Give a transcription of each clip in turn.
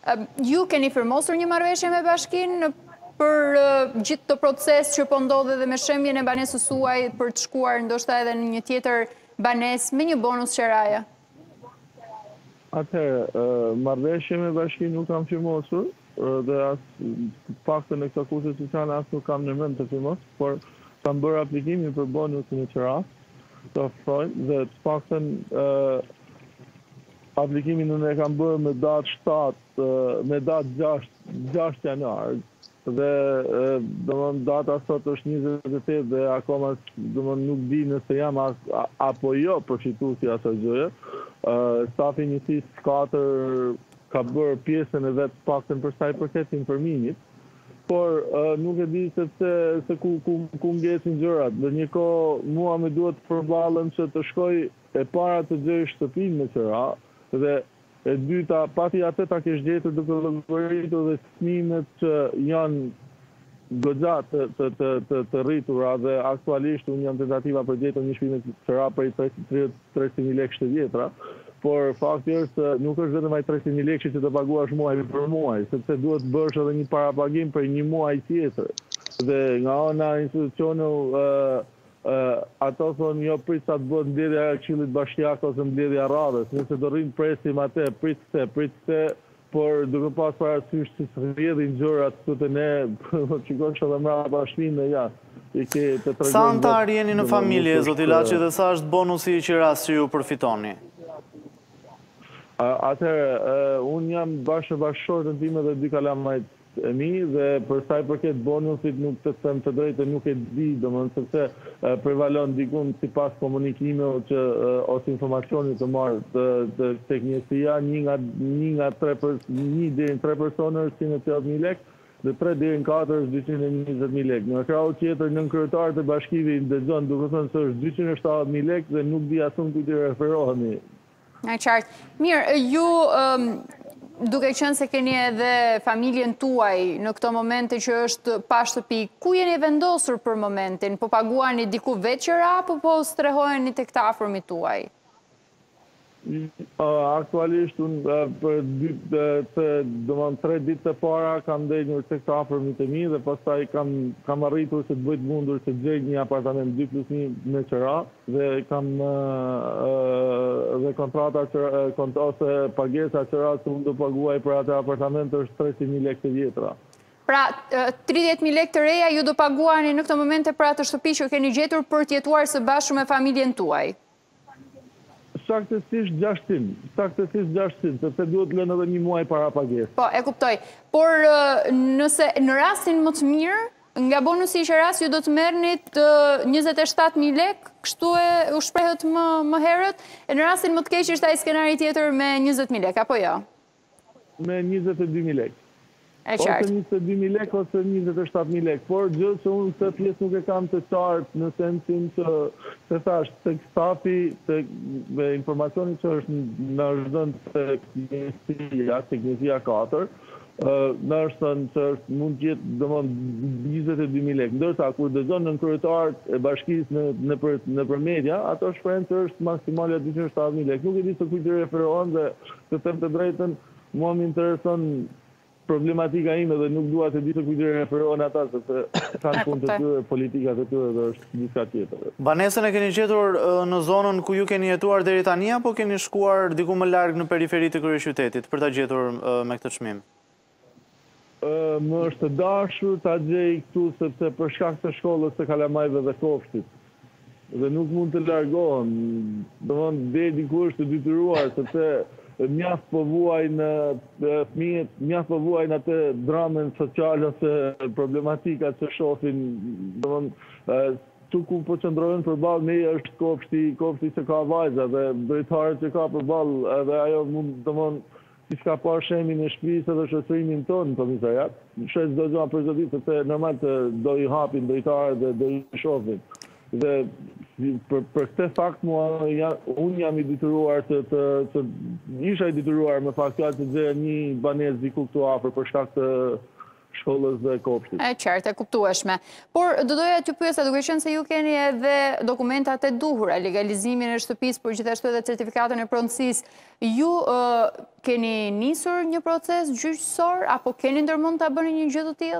Ju keni firmosur një marrëveshje me bashkinë për gjithë të proces që po ndodhe dhe me shembjen e banesës suaj për të shkuar ndoshta edhe në një tjetër banesë me një bonus qeraje? Atëherë, marrëveshje me bashkinë nuk kam firmosur, dhe asë paktën e këto kurse sociale asë nuk kam në mend të firmos, por kam bërë aplikimin për bonusin e qeras, të ofrojnë, dhe të paktën aplikimin në e kam bërë me datë 7, me datë 6 janar, dhe data sot është 28 dhe akoma nuk di nëse jam apo jo përfituesi asaj gjëje. Stafi njësisë 4 ka bërë pjesën e vetë paktën për sa i përket informimit, por nuk e di se ku ngecin gjërat. Dhe një kohë mua më duhet të përballem që të shkoj e para të gjej shtëpinë me qira, dhe e dyta, pati atë ta kesh gjetur duke llogaritur dhe çmimet që janë goxha të rritura dhe aktualisht unë jam tentativa për gjetur një shtëpi me qira për 300.000 lekë të vjetra, por fakti është se nuk është vetëm ai 300.000 lekë që të paguash muaj për muaj, sepse duhet të bësh edhe një parapagim për një muaj tjetër. Dhe nga ana institucionit ato thonë jo prit sa të bëhet mbledhja e Këshillit Bashkiak ose mbledhja e radhës. Nëse do rrim presim atë, prit se, por duke pas parasysh si rrjedhin gjërat këtu te ne, shikosh edhe mbrapa shpinë ja. Sa antar jeni në familje, zoti Laçi, dhe sa është bonusi i qiras që ju përfitoni? Atëherë, unë jam bashkëshortën time dhe 2 kalamajt e mi, dhe për sa i përket bonusit nuk të them të drejtë nuk e di, domethënë sepse prevalon dikun sipas komunikimeve që ose informacionit të marrë të tek njësia, një deri në 3 persona është 180.000 lekë, dhe 3 deri në 4 është 220.000 lekë. Në krau tjetër nën kryetar të bashkimit dëgjon duke thënë se është 270.000 lekë dhe nuk di asun ku t'i referohemi. Qartë. Mirë, ju duke qenë se keni edhe familjen tuaj në këto momente që është pa shtëpi, ku jeni vendosur për momentin? Po paguani diku veçëra apo po strehojeni tek të afërmit tuaj? Aktualisht unë për 3 ditë të para kam ndenjur tek të afërmit e mi dhe pastaj kam arritur se të bëj të mundur se të gjej një apartament 2+1 me qira dhe kam dhe kontrata ose pagesa qira që unë do paguaj për atë apartament është 300.000 lekë të vjetra. Pra, 30.000 lekë të reja ju do paguani në këtë momente për atë shtëpi që keni gjetur për të jetuar së bashku me familjen tuaj? Saktësisht 600, sepse duhet lënë edhe një muaj para pagesë. Po, e kuptoj. Por nëse në rastin më të mirë, nga bonusi i qiras ju do të merrnit 27.000 lekë, kështu u shprehet më herët, e në rastin më të keq është ai skenari tjetër me 20.000 lekë, apo jo? Me 22.000 lekë. Ose 22.000 lekë ose 27.000 lekë, por gjë që unë këtë pjesë nuk e kam të qartë në sensin që se thash të stafi me informacioni që është në është dhënë të njësia 4, në është thënë që mund të jetë dëmon 22.000 lekë, ndërsa kur dëgjon në kryetarët e bashkisë në për media, ato shprehen që është maksimalja 270.000 lekë. Nuk e di se kujt i referohen dhe të them të drejtën, mua më intereson problematika ime dhe nuk dua të di se kujt i referohen ata sepse kanë punë të tyre, politikat e tyre dhe është diçka tjetër. Banesën e keni gjetur në zonën ku ju keni jetuar deri tani apo keni shkuar diku më larg në periferi të kryeqytetit për ta gjetur me këtë çmim? Më është dashur ta gjej këtu sepse për shkak të shkollës së kalamajve dhe kofshtit. Dhe nuk mund të largohem. Domthonë deri diku është të detyruar sepse mjaft po vuaj në fëmijët, mjaft po vuaj në atë dramën sociale ose problematikat që shohin, domthonë tu ku po qëndrojnë përballë ne është kofshti që ka vajza dhe drejtarët që ka përballë edhe ajo mund domthonë si ka parë shemin e shtëpisë edhe shoqërimin tonë në komisariat. Shes çdo gjë për çdo ditë sepse normal të do i hapin drejtarët dhe do i shohin. Dhe për këtë fakt unë jam i detyruar isha i detyruar me fakt të gjej një banesë diku këtu afër për shkak të shkollës dhe kopshtit. E qartë, e kuptueshme. Por do doja t'ju pyesja, duke qenë se ju keni edhe dokumentat e duhura, legalizimin e shtëpisë, por gjithashtu edhe certifikatën e pronësisë, ju keni nisur një proces gjyqësor apo keni ndërmend ta bëni një gjë të tillë?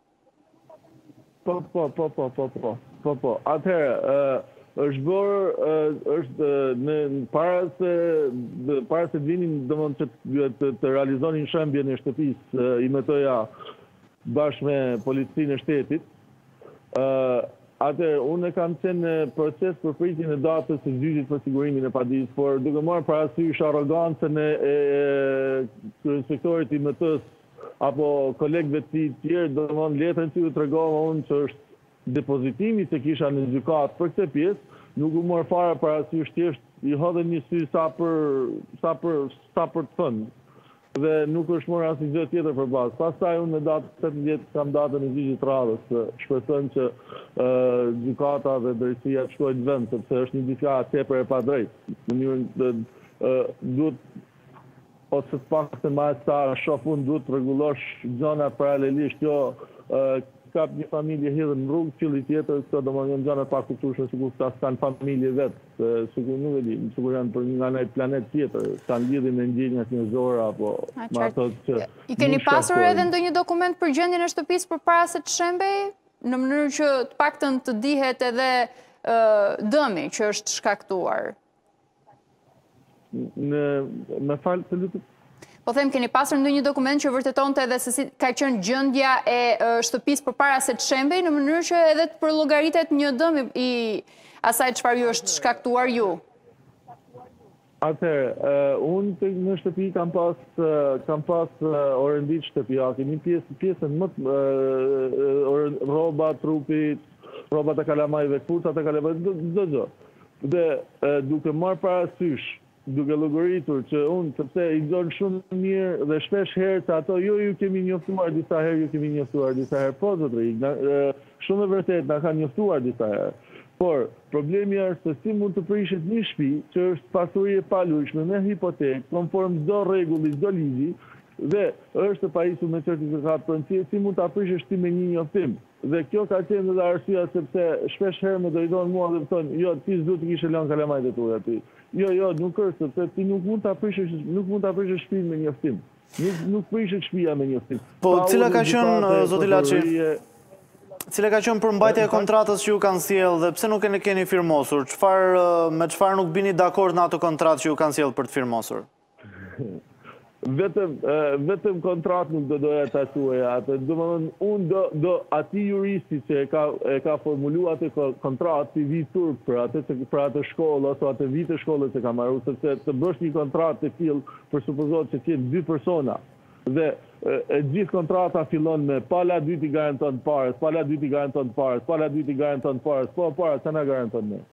Po. Atëherë, është bërë, para se të vinin, domethënë të realizonin shembjen e shtëpisë, i metoja bashkë me policinë e shtetit. Atëherë, unë kam qenë në proces për pritjen e datës së gjyqit për sigurimin e padisë, por duke marrë parasysh arrogancën e kryeinspektorit i MT-s apo kolegëve të tjerë, domethënë letrën që u tregova unë që është depozitimi që kisha në gjykatë për këtë pjesë, nuk u morë fare parasysh, thjesht i hodhe një sy sa për të thënë. Dhe nuk është morë asnjë gjë tjetër për bazë. Pastaj unë në datë 18 kam datën e gjyqit radhës, shpresoj që gjykata dhe drejtësia të shkojnë në vend, sepse është një diçka tepër e padrejtë. Në mënyrën duhet ose të paktën më sa shoh unë duhet të rregullosh gjëna paralelisht, jo kap një familje hidhen në rrugë, cili tjetër, këto domethënë gjëra pa kuptueshme, sikur ta kanë familje vetë, sikur nuk e di, sikur janë për nga një planet tjetër, kanë lidhje me ndjenjat njerëzore apo me ato që I keni pasur edhe ndonjë dokument për gjendjen e shtëpisë përpara se të shembej, në mënyrë që të paktën të dihet edhe dëmi që është shkaktuar? Me falë të lutem. Po them, keni pasur ndonjë dokument që vërtetonte edhe se si ka qenë gjendja e shtëpisë përpara se të shembej, në mënyrë që edhe të përllogaritet një dëm i asaj çfarë ju është shkaktuar ju? Atëherë, unë në shtëpi kam pas orëndit shtëpiake, një pjesën më rroba, trupit, rroba të kalamajve, kurca të kalamajve, çdo gjë. Dhe duke marrë parasysh, duke llogaritur që unë, sepse i gjon shumë mirë dhe shpesh herë se ato ju kemi njoftuar disa herë, ju kemi njoftuar disa herë, po zotëri, shumë e vërtet na kanë njoftuar disa herë. Por problemi është se si mund të prishet një shtëpi që është pasuri e palujshme me hipotekë, konform çdo rregulli, çdo ligji, dhe është pajisur me certifikat pronësie, si mund ta prishësh ti me një njoftim? Dhe kjo ka qenë edhe arsyeja sepse shpesh herë më drejtohen mua dhe më thonë, jo, ti s'duhet të kishe lënë kalamajt e tua aty. Jo, nuk është, sepse ti nuk mund ta prishësh shtëpinë me njoftim. Nuk prishet shtëpia me njoftim. Po, cila ka qenë, zoti Laçi, cila ka qenë përmbajtja e kontratës që ju kanë sjellë dhe pse nuk e keni firmosur? Me çfarë nuk bini dakord në atë kontratë që ju kanë sjellë për të firmosur? Vetëm kontratë nuk do doja ta thuaja atë. Domethënë unë atij juristi që e ka formuluar atë kontratë si vit turp për atë shkollë ose atë vit të shkollës që ka marrë, sepse të bësh një kontratë të tillë përsupozohet që të dy persona. Dhe gjithë kontrata fillon me pala dyti garanton parës, pala dyti garanton parës, pala dyti garanton parës, po para çana garanton ne.